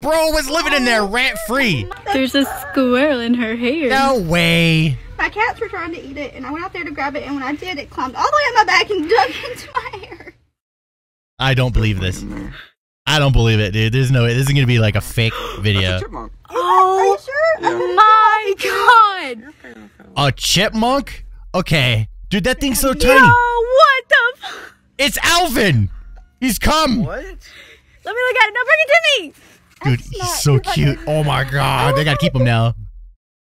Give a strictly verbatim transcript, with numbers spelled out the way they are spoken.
bro was living in there rent free. There's a squirrel in her hair. No way. My cats were trying to eat it, and I went out there to grab it, and when I did, it climbed all the way on my back and dug into my hair. I don't believe this. I don't believe it, dude. There's no way. This is gonna be like a fake video. Oh, are you sure? my God. A chipmunk? Okay. Dude, that thing's so tiny. Yo, what the f- It's Alvin. He's come. What? Let me look at it. No, bring it to me. Dude, he's so cute. Oh my God. They gotta keep him now.